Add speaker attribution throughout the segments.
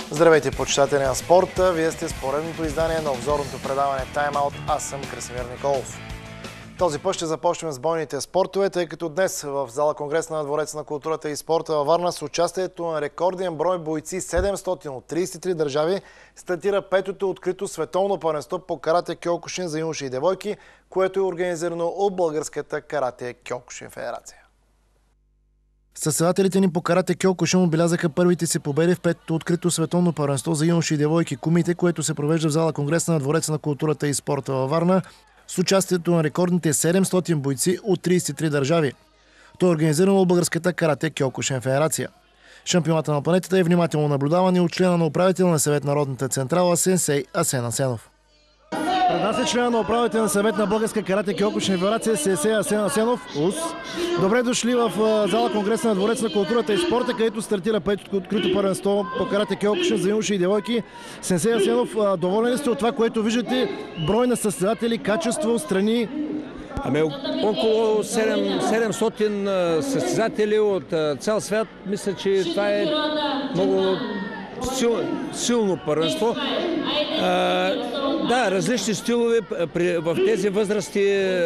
Speaker 1: Здравейте, почитатели на спорта! Вие сте с поредното издание на обзорното предаване Тайм-аут. Аз съм Красимир Николов. Този път ще започнем с бойните спортове, тъй като днес в зала Конгрес на Двореца на културата и спорта във Варна с участието на рекорден брой бойци 700 от 33 държави стартира петото открито световно първенство по карате кьокушин за юноши и девойки, което е организирано от Българската карате кьокушин федерация. Състезателите ни по карате кьокушин отбелязаха първите си победи в петото открито световно първенство за юноши и девойки Кумите, което се провежда в зала Конгрес на Двореца на културата и спорта във Варна с участието на рекордните 700 бойци от 33 държави. То е организирано от Българската карате кьокушин федерация. Шампионата на планетата е внимателно наблюдаван и от члена на управителния съвет на Народната централа сенсей Асен Асенов. Пред нас е члена на управителния съвет на Българска карате кьокушин федерация сенсей Асен Асенов. Добре дошли в зала Конгрес на Двореца на културата и спорта, където стартира петото открито първенство по карате кьокушин за юноши и девойки. Сенсей Асенов, доволен ли сте от това, което виждате? Брой на състезатели, качество, страни?
Speaker 2: Около 700 състезатели от цял свят. Мисля, че това е много силно първенство. Да, различни стилове в тези възрасти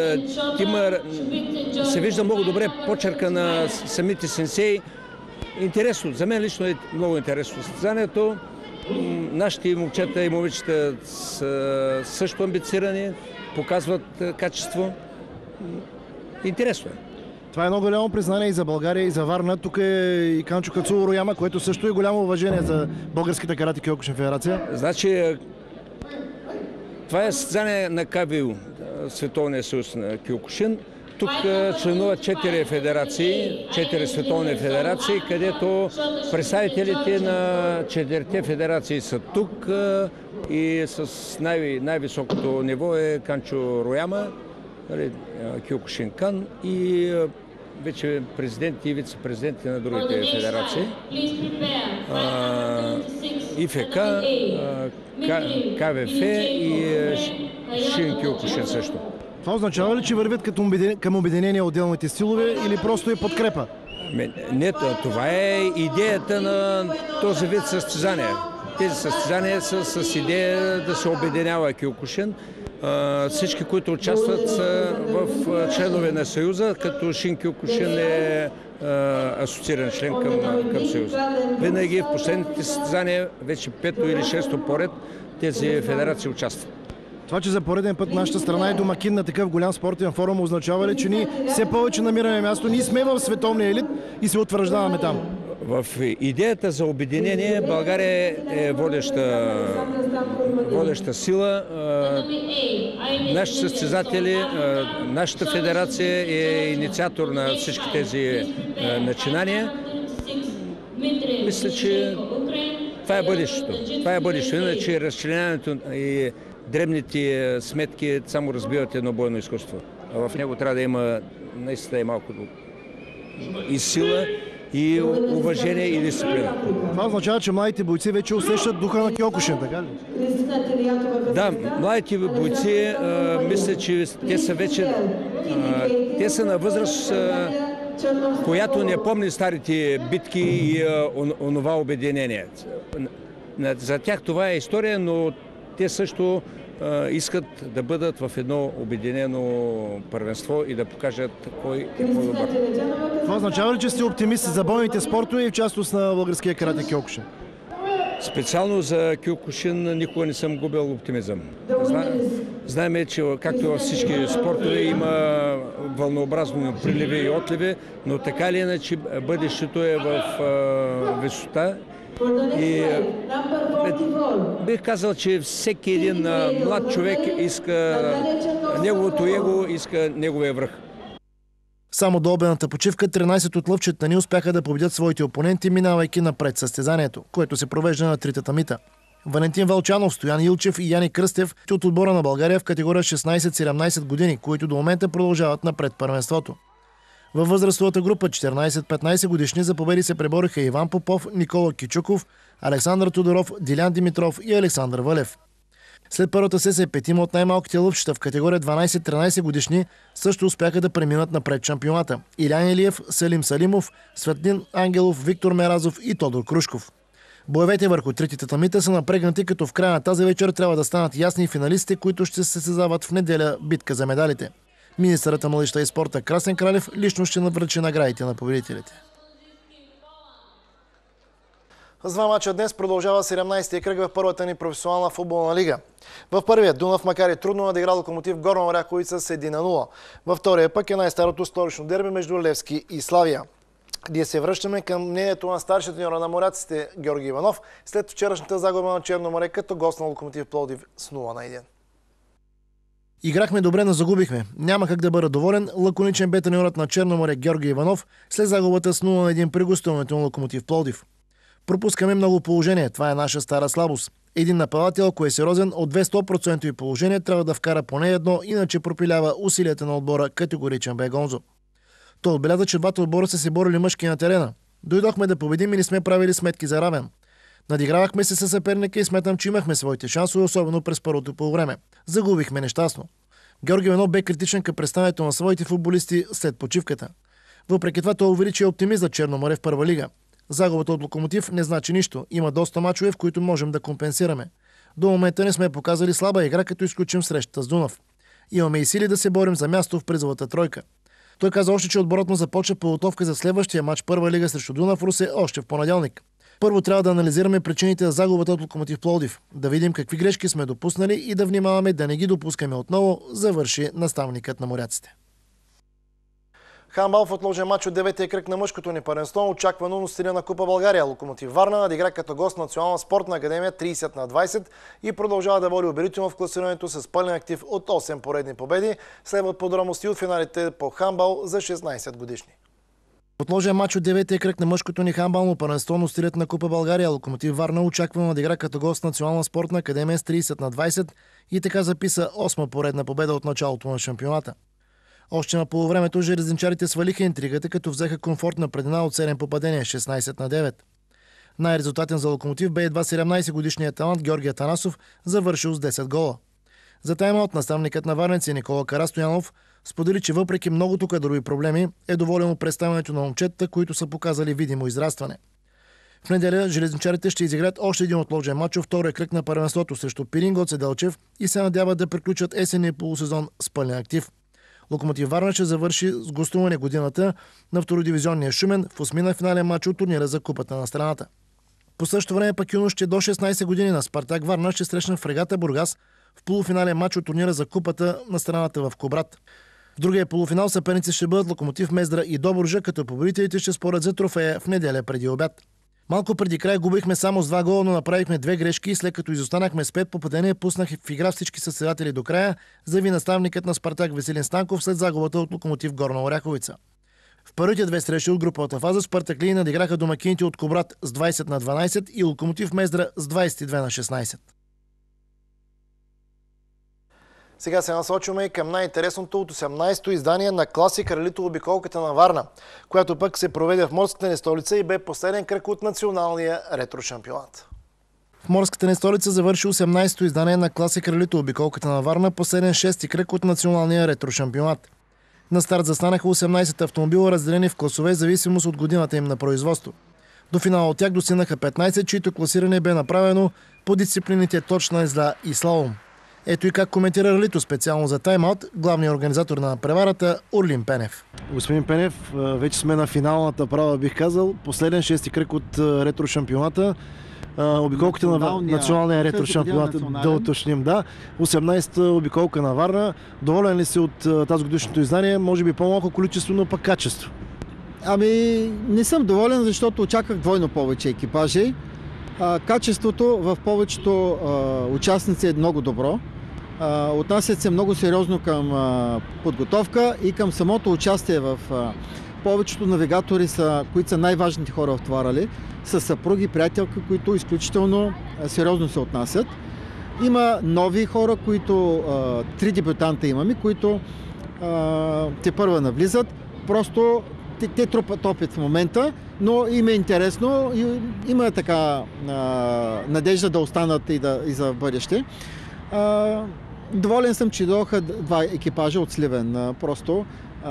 Speaker 2: се вижда много добре почерка на самите сенсеи. Интересно, за мен лично е много интересно състезанието. Нашите момчета и момичета са също амбицирани, показват качество. Интересно е.
Speaker 1: Това е много голямо признание и за България, и за Варна. Тук е и Канчо Кацуло Рояма, което също е голямо уважение за Българската карате кьокушин федерация.
Speaker 2: Значи, това е състезание на КВУ, Световния съюз на кьокушин. Тук членуват 4 федерации, 4 световни федерации, където представителите на 4 федерации са тук и с най-високото ниво е Канчо Рояма, Кьокушинкан и вече президенти и вице-президенти на другите федерации. ИФК, КВФ и Шин Кьокушин също.
Speaker 1: Това означава ли, че вървят към обединение отделните стилове или просто е подкрепа?
Speaker 2: Не, това е идеята на този вид състезания. Тези състезания са с идея да се обединява кьокушин. Всички, които участват, са в членове на Съюза, като Шин Кьокушин е асоцииран член към Съюза. Винаги в последните състезания, вече 5-то или 6-то поред, тези федерации участват.
Speaker 1: Това, че за пореден път нашата страна е домакин на такъв голям спортен форум, означава ли, че ние все повече намираме място, ние сме в световния елит и се утвърждаваме там?
Speaker 2: В идеята за обединение България е водеща сила. Нашите състезатели, нашата федерация е инициатор на всички тези начинания. Мисля, че това е бъдещето. Това е бъдещето. Иначе разчленяването и дребните сметки само разбиват едно бойно изкуство. А в него трябва да има наистина малко и сила, и уважение, и дисциплина.
Speaker 1: Това означава, че младите бойци вече усещат духа на кьокушин, така ли?
Speaker 2: Да, младите бойци, мисля, че те са вече те са на възраст, която не помни старите битки и онова обединение. За тях това е история, но те също искат да бъдат в едно обединено първенство и да покажат кой е по-добър.
Speaker 1: Това означава ли, че сте оптимист за бойните спортове и в частност на българския карате кьокушин?
Speaker 2: Специално за кьокушин никога не съм губил оптимизъм. Знаем, че както във всички спортове има вълнообразно приливи и отливи, но така или иначе бъдещето е в висота. И бих казал, че всеки един млад човек иска неговото его, иска неговия връх.
Speaker 1: Само до обедната почивка 13 от лъвчета ни успяха да победят своите опоненти, минавайки напред състезанието, което се провежда на тритата мита. Валентин Вълчанов, Стоян Илчев и Яни Кръстев от отбора на България в категория 16-17 години, които до момента продължават напред първенството. Във възрастовата група 14-15 годишни за победи се пребориха Иван Попов, Никола Кичуков, Александър Тодоров, Дилян Димитров и Александър Валев. След първата сесия петима от най-малките лъвчета в категория 12-13 годишни също успяха да преминат напред шампионата. Илян Илиев, Селим Салимов, Светлин Ангелов, Виктор Меразов и Тодор Крушков. Боевете върху третите татамита са напрегнати, като в края на тази вечер трябва да станат ясни финалистите, които ще се състезават в неделя битка за медалите. Министърът на младежта и спорта Красен Кралев лично ще навръчи наградите на победителите. С два мача днес продължава 17-ти кръг в първата ни професионална футболна лига. В първия Дунав, макар и трудно, надигра Локомотив Горна Оряховица с 1-0. Във втория пък е най-старото столично дерби между Левски и Славия. Ние се връщаме към мнението на старшия треньор на моряците Георги Иванов след вчерашната загуба на Черно море като гост на Локомотив Пловдив с 0-1. Играхме добре, но загубихме. Няма как да бъда доволен. Лаконичен бе треньорът на Черно море Георги Иванов след загубата с 0-1 при гостуването на Локомотив Пловдив. Пропускаме много положение. Това е наша стара слабост. Един нападател, ако е сериозен, от 200% положение трябва да вкара поне едно, иначе пропилява усилията на отбора, категоричен бе Гонзо. Той отбеляза, че двата отбора са се борили мъжки на терена. Дойдохме да победим и не сме правили сметки за равен. Надигравахме се със съперника и сметам, че имахме своите шансове, особено през първото полувреме. Загубихме нещастно. Георги Иванов бе критичен към представянето на своите футболисти след почивката. Въпреки това той увери, че е оптимист за Черно море в първа лига. Загубата от Локомотив не значи нищо. Има доста мачове, в които можем да компенсираме. До момента не сме показали слаба игра, като изключим срещата с Дунав. Имаме и сили да се борим за място в призовата тройка. Той каза още, че отборът му започва подготовка за следващия матч първа лига срещу Дунав Русе още в понеделник. Първо трябва да анализираме причините за загубата от Локомотив Пловдив, да видим какви грешки сме допуснали и да внимаваме да не ги допускаме отново, завърши наставникът на моряците. Хандбал в отложен матч от 9-тия кръг на мъжкото ни първенство, очаквано носителя на Купа България. Локомотив Варна надигра като гост Национална спортна академия 30-20 и продължава да води убедително в класирането с пълен актив от 8 поредни победи. Следват подробности от финалите по хандбал за 16 годишни. Отложен матч от 9-тия кръг на мъжкото ни хандбално първенство, носителят на Купа България Локомотив Варна очаквано надигра като гост Национална спортна академия с 30-20 и така записа 8 поредна победа от началото на шампионата. Още на полувремето железничарите свалиха интригата, като взеха комфортна предина от 7 попадения, 16-9. Най-резултатен за Локомотив бе едва 17-годишният талант Георги Атанасов, завършил с 10 гола. За тайм-аут наставникът на варненци Никола Карастоянов сподели, че въпреки многото кадрови проблеми е доволен от представянето на момчетата, които са показали видимо израстване. В неделя железничарите ще изиграят още един отложен мач от втория кръг на първенството срещу Пирин Гоце Делчев и се надяват да приключат есенния полусезон с пълен актив. Локомотив Варна ще завърши с гостуване годината на втородивизионния Шумен в осмина финален матч от турнира за Купата на страната. По същото време пък юношите до 16 години на Спартак Варна ще срещна в Фрегата Бургас в полуфинален матч от турнира за Купата на страната в Кубрат. В другия полуфинал съперници ще бъдат Локомотив Мездра и Добруджа, като победителите ще спорят за трофея в неделя преди обяд. Малко преди край губихме само с 2 гола, но направихме 2 грешки и след като изостанахме с 5 попадения, пуснах в игра всички състезатели до края, заяви наставникът на Спартак Веселин Станков след загубата от Локомотив Горна Оряховица. В първите 2 срещи от груповата фаза Спартаклии надиграха домакините от Кубрат с 20-12 и Локомотив Мездра с 22-16. Сега се насочваме към най-интересното от 18-то издание на Класик Ралито обиколката на Варна, която пък се проведе в морската ни столица и бе последен кръг от националния ретро-шампионат. В морската ни столица завърши 18-то издание на Класик Ралито обиколката на Варна, последен 6-ти кръг от националния ретро-шампионат. На старт застанаха 18 автомобила, разделени в класове в зависимост от годината им на производство. До финала от тях достигнаха 15, чието класиране бе направено по дисциплините точна езда и слалом. Ето и как коментира ралито специално за тайм-аут главният организатор на преварата Орлин Пенев.
Speaker 3: Господин Пенев, вече сме на финалната права, бих казал. Последен 6-ти кръг от ретро-шампионата. Обиколката на националния ретро-шампионат, да уточним, да. 18-та обиколка на Варна. Доволен ли си от тази годишното издание? Може би по-малко количество, но пък качество.
Speaker 4: Ами, не съм доволен, защото очаквах двойно повече екипажи. Качеството в повечето участници е много добро. Отнасят се много сериозно към подготовка и към самото участие в повечето навигатори, които са най-важните хора в това рали, са съпруги, приятелки, които изключително сериозно се отнасят. Има нови хора, които 3 дебютанта имаме, които тепърва навлизат. Просто те трупат опит в момента, но им е интересно и има така надежда да останат и за бъдеще. Доволен съм, че дойдоха 2 екипажа от Сливен. Просто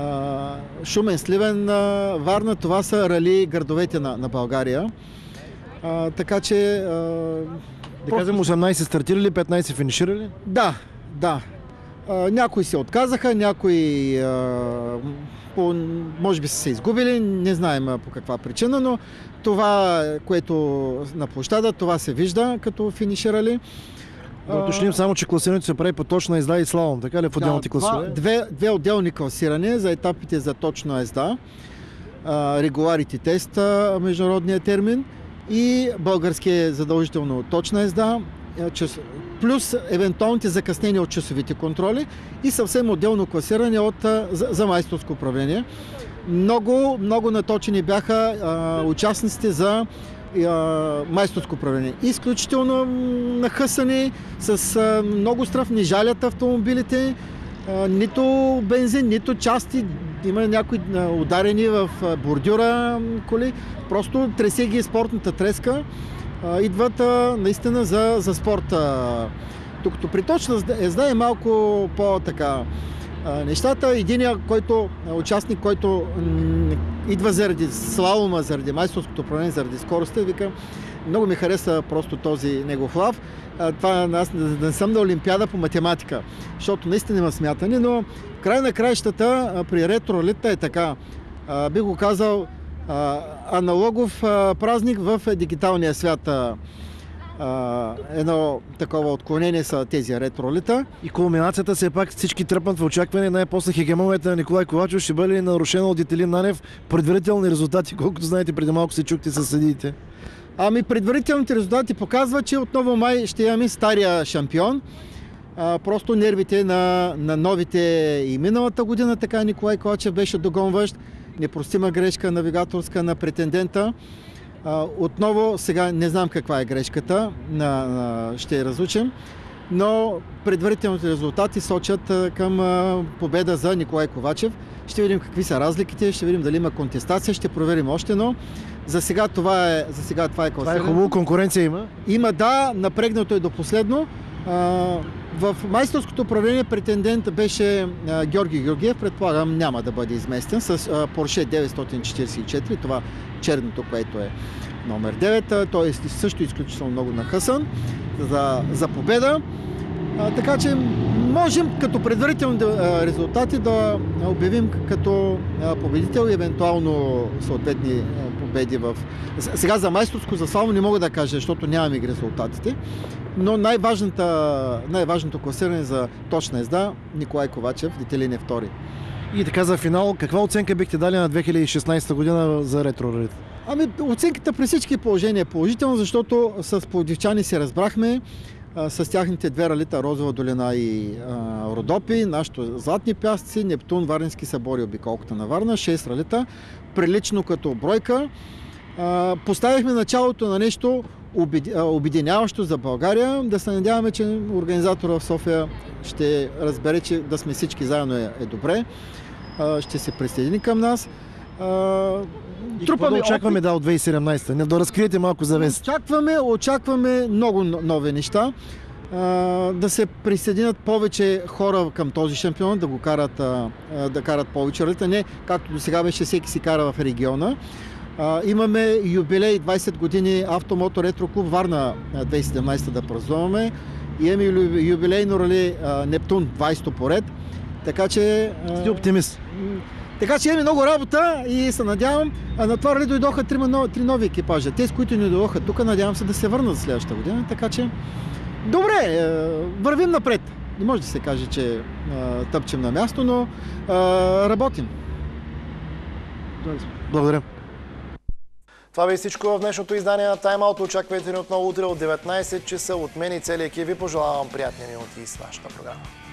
Speaker 4: Шумен, Сливен, Варна, това са рали градовете на България. Така че...
Speaker 3: Да кажем, 18 стартирали, 15 финиширали?
Speaker 4: Да. Някои се отказаха, някои може би са се изгубили, не знаем по каква причина, но това, което на площада, това се вижда като финиширали.
Speaker 3: Да уточним само, че класирането се прави по точна езда и слалом, така ли в отделните класиране?
Speaker 4: Две отделни класирания за етапите за точна езда, регуларити тест, международния термин, и българския задължително точна езда, плюс евентуалните закъснения от часовите контроли и съвсем отделно класиране за майсторско управление. Много наточени бяха участниците за майсторско управление. Изключително нахъсани, с много стръв, не жалят автомобилите, нито бензин, нито части. Има някои ударени в бордюра коли. Просто тресе ги спортната треска. Идват наистина за спорта. Докато при точна езда е малко по-така нещата. Единият участник, който идва заради слалома, заради майсторското управление, заради скоростта, вика, много ми хареса просто този негов лав. Това аз не съм на олимпиада по математика, защото наистина има смятане, но в край на краищата при ретро-ралита е така. Бих го казал, аналогов празник в дигиталния свят. Едно такова отклонение са тези ретро-ралита.
Speaker 3: И кулминацията все пак всички тръпнат в очакване. Най-после хегемонията на Николай Ковачев ще бъде нарушена от Детелин Нанев. Предварителни резултати, колкото знаете, преди малко се чухте със съдиите.
Speaker 4: Предварителните резултати показват, че отново май ще имаме стария шампион. Просто нервите на новите и миналата година, така Николай Ковачев беше догонващ. Непростима грешка навигаторска на претендента. Отново, сега не знам каква е грешката, ще я разучим, но предварителните резултати сочат към победа за Николай Ковачев. Ще видим какви са разликите, ще видим дали има контестация, ще проверим още, но за сега това е класиране.
Speaker 3: Това е хубаво, конкуренция има?
Speaker 4: Има, да, напрегнато е до последно. В майсторското управление претендент беше Георги Георгиев, предполагам няма да бъде изместен с Porsche 944, това черното, което е номер 9. Той е също изключително много нахъсан за победа. Така че можем като предварителни резултати да обявим като победител и евентуално съответни победи в... Сега за майсторско, за славно не мога да кажа, защото нямаме ги резултатите, но най-важното класиране за точна езда Николай Ковачев, Детелин е втори.
Speaker 3: И така за финал, каква оценка бихте дали на 2016 година за ретро-ралита?
Speaker 4: Оценката при всички положения е положителна, защото с пловдивчани се разбрахме, с тяхните две ралита Розова долина и Родопи, нашото Златни пясъци, Нептун, Варненски събор и обиколката на Варна, 6 ралита, прилично като бройка. Поставихме началото на нещо обединяващо за България. Да се надяваме, че организатора в София ще разбере, че да сме всички заедно е добре. Ще се присъедини към нас.
Speaker 3: И какво да очакваме от 2017? Не да разкриете малко завеса.
Speaker 4: Очакваме много нови неща. Да се присъединят повече хора към този шампион, да карат повече ралита. Не, както до сега беше, всеки си кара в региона. Имаме юбилей 20 години Автомото Ретро Клуб Варна 2017 да празнуваме. Имаме юбилейно рали Нептун 20 поред. Така че...
Speaker 3: Сте оптимист.
Speaker 4: Така че имаме много работа и се надявам. На това рали дойдоха 3 нови екипажа. Тези, които не дойдоха тук, надявам се да се върнат за следващата година. Така че добре, вървим напред. Не може да се каже, че тъпчем на място, но работим.
Speaker 3: Благодаря.
Speaker 1: Това бе всичко в днешното издание на Time Out. Очаквайте ни отново утре от 19 часа. От мен и целия екип ви пожелавам приятни минути с нашата програма.